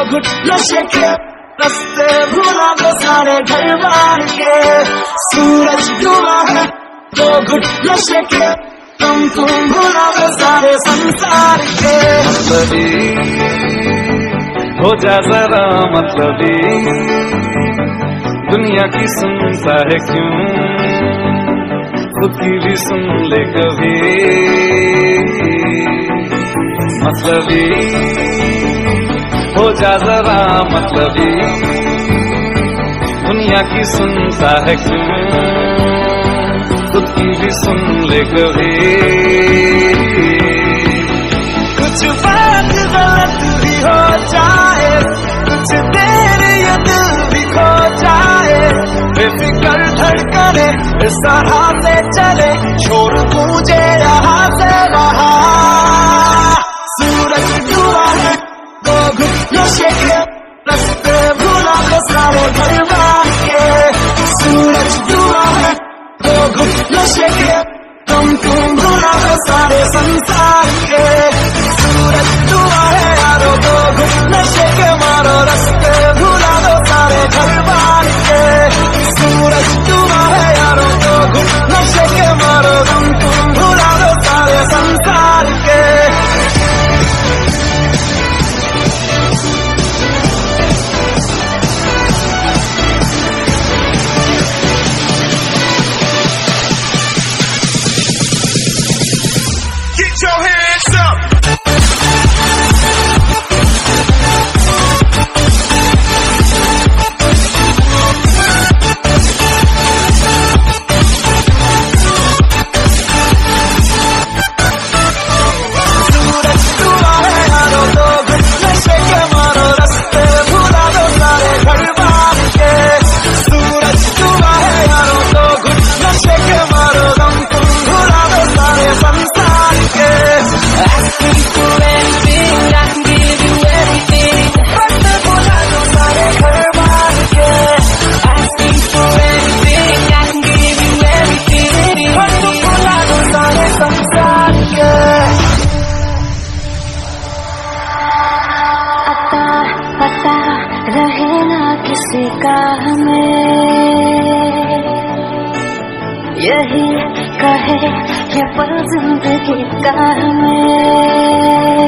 घुट नशे के रास्ते भूला दो सारे घर बार के। सूरज डूबा है दो घुट नशे के, तुम भूला दो सारे संसार के। मतलबी हो जा जरा मतलबी, दुनिया की सुनता है क्यों, खुद की भी सुन ले कभी। मतलबी हो जा जरा मतलबी, दुनिया की सुनता है क्यों, खुद की भी सुन ले कभी। कुछ बात गलत भी हो जाए, कुछ देर ये दिल भी खो जाए, बेफिक्र धड़कने इस तरह से चले, शोर गूंजे यहाँ से वहाँ। सूरज डूबा है दो घुट नशे के रास्ते भूला दो सारे घर बार के। सूरज डूबा है दो घुट नशे के, तुम भूला दो सारे संसार के। सूरज डूबा है यारो दो घुट नशे के, मारो रास्ते भूला दो सारे घर बार के। सूरज डूबा है यारो दो घुट नशे के, मारो तुम भूला दो सारे संसार के। Get your hands up! पता रहे ना किसी का हमें, यही कहे ये पल जिंदगी का हमें।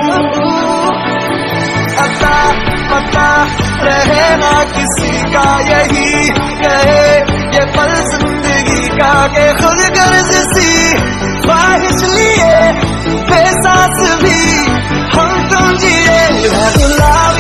पता रहे ना किसी का, यही कहे ये पल जिंदगी का, के खुद गर्ज सी ख्वाहिश लिए बेसास भी हम तुम जिए।